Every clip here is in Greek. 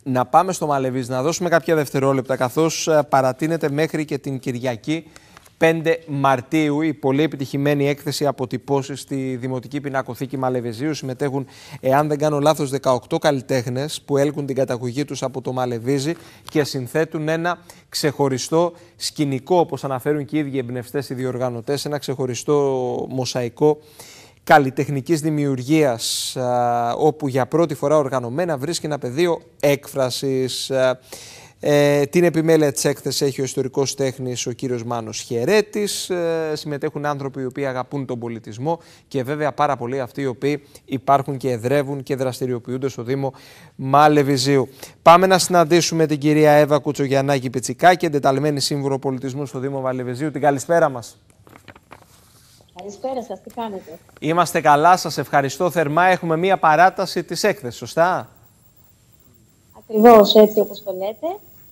Να πάμε στο Μαλεβίζι, να δώσουμε κάποια δευτερόλεπτα, καθώς παρατείνεται μέχρι και την Κυριακή 5 Μαρτίου η πολύ επιτυχημένη έκθεση αποτυπώσεις στη Δημοτική Πινακοθήκη Μαλεβιζίου. Συμμετέχουν, εάν δεν κάνω λάθος, 18 καλλιτέχνες που έλκουν την καταγωγή τους από το Μαλεβίζι και συνθέτουν ένα ξεχωριστό σκηνικό, όπως αναφέρουν και οι ίδιοι εμπνευστές οι διοργανωτές, ένα ξεχωριστό μοσαϊκό καλλιτεχνικής δημιουργίας, όπου για πρώτη φορά οργανωμένα βρίσκει ένα πεδίο έκφρασης. Την επιμέλεια της έκθεσης έχει ο ιστορικός τέχνης ο κύριος Μάνος Χερέτης. Συμμετέχουν άνθρωποι οι οποίοι αγαπούν τον πολιτισμό και βέβαια πάρα πολλοί αυτοί οι οποίοι υπάρχουν και εδρεύουν και δραστηριοποιούνται στο Δήμο Μαλεβιζίου. Πάμε να συναντήσουμε την κυρία Εύα Κουτσογιαννάκη Πιτσικάκη, εντεταλμένη σύμβουλο πολιτισμού στο Δήμο Μαλεβιζίου. Την καλησπέρα μας. Καλησπέρα σας, τι κάνετε? Είμαστε καλά, σας ευχαριστώ θερμά. Έχουμε μία παράταση της έκθεσης, σωστά? Ακριβώς έτσι όπως το λέτε.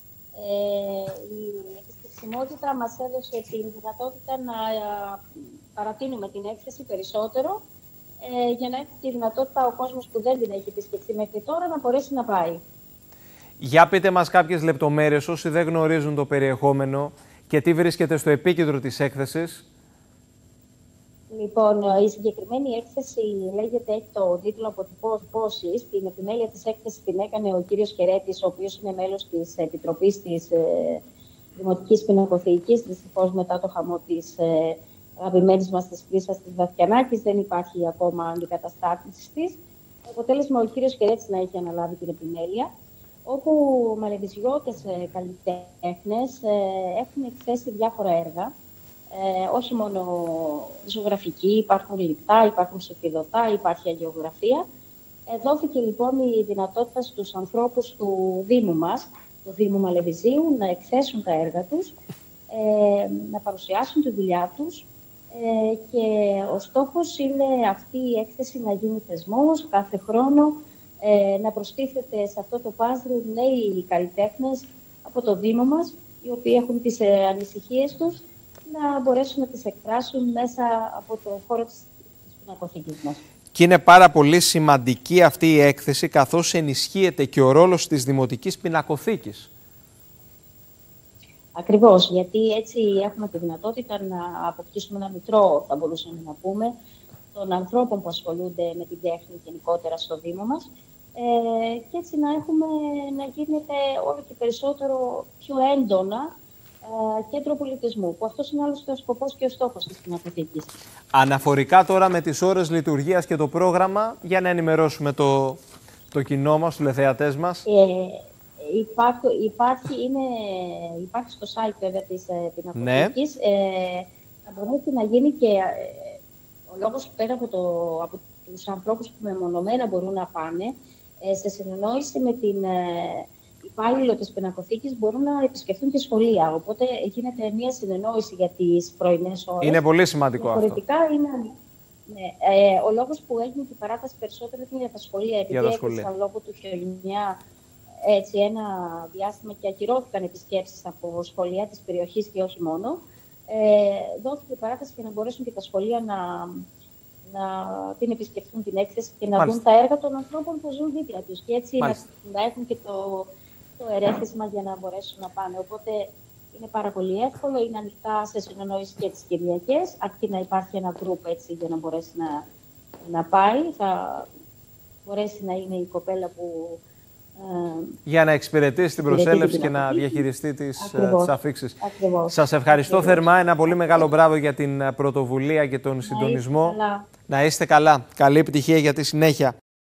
Η επιστημονικότητα μας έδωσε την δυνατότητα να παρατείνουμε την έκθεση περισσότερο για να έχει τη δυνατότητα ο κόσμος που δεν την έχει επισκεφτεί μέχρι τώρα να μπορέσει να πάει. Για πείτε μας κάποιες λεπτομέρειες όσοι δεν γνωρίζουν το περιεχόμενο και τι βρίσκεται στο επίκεντρο της έκθεσης. Λοιπόν, η συγκεκριμένη έκθεση λέγεται, έχει το τίτλο «Αποτυπώσεις». Την επιμέλεια της έκθεσης την έκανε ο κύριος Χερέτης, ο οποίος είναι μέλος της Επιτροπής της Δημοτικής Πινακοθήκης. Δυστυχώς, μετά το χαμό της αγαπημένης μας της Χρύσας της Βαθιανάκης, δεν υπάρχει ακόμα αντικαταστάτης της. Το αποτέλεσμα ο κύριος Χερέτης να έχει αναλάβει την επιμέλεια, όπου μαλεβιζιώτες καλλιτέχνες έχουν εκθέσει διάφορα έργα. Όχι μόνο ζωγραφική, υπάρχουν λιπτά, υπάρχουν σοφιδωτά, υπάρχει αγιογραφία. Δόθηκε λοιπόν η δυνατότητα στους ανθρώπους του Δήμου μας, του Δήμου Μαλεβιζίου, να εκθέσουν τα έργα τους, να παρουσιάσουν τη δουλειά τους και ο στόχος είναι αυτή η έκθεση να γίνει θεσμός κάθε χρόνο, να προστίθεται σε αυτό το πάζλ νέοι καλλιτέχνες από το Δήμο μας, οι οποίοι έχουν τις ανησυχίες τους, να μπορέσουν να τις εκφράσουν μέσα από το χώρο της πινακοθήκης μας. Και είναι πάρα πολύ σημαντική αυτή η έκθεση, καθώς ενισχύεται και ο ρόλος της Δημοτικής Πινακοθήκης. Ακριβώς, γιατί έτσι έχουμε τη δυνατότητα να αποκτήσουμε ένα μητρό, θα μπορούσαμε να πούμε, των ανθρώπων που ασχολούνται με την τέχνη γενικότερα στο Δήμο μας. Και έτσι να γίνεται όλο και περισσότερο πιο έντονα κέντρο πολιτισμού, που αυτός είναι άλλωστε ο σκοπός και ο στόχος της Πινακοθήκης. Αναφορικά τώρα με τις ώρες λειτουργίας και το πρόγραμμα, για να ενημερώσουμε το κοινό μας, τους τηλεθεατές μας. Υπάρχει στο site βέβαια της Πινακοθήκης. Θα μπορέσει να γίνει και ο λόγος πέρα από τους ανθρώπους που μεμονωμένα μπορούν να πάνε, σε συνεννόηση με την υπάλληλο της Πινακοθήκης μπορούν να επισκεφθούν τη σχολεία. Οπότε γίνεται μια συνεννόηση για τις πρωινές ώρες. Είναι πολύ σημαντικό αυτό. Ο λόγος που έγινε και η παράταση περισσότερο είναι για τα σχολεία. Επειδή έκλεισαν λόγω του χιονιά ένα διάστημα και ακυρώθηκαν επισκέψεις από σχολεία της περιοχής και όχι μόνο, δόθηκε η παράταση για να μπορέσουν και τα σχολεία να την επισκεφθούν την έκθεση και να δουν τα έργα των ανθρώπων που ζουν δίπλα τους. Και έτσι να έχουν και το ερέθισμα για να μπορέσουν να πάνε. Οπότε είναι πάρα πολύ εύκολο, είναι ανοιχτά σε συνεννόηση και τις Κυριακές, αρκεί να υπάρχει ένα group έτσι για να μπορέσει να πάει. Θα μπορέσει να είναι η κοπέλα που για να εξυπηρετήσει την προσέλευση και να διαχειριστεί τις αφήξεις. Σας ευχαριστώ θερμά. Ένα πολύ μεγάλο μπράβο για την πρωτοβουλία και τον συντονισμό. Να είστε καλά. Καλή επιτυχία για τη συνέχεια.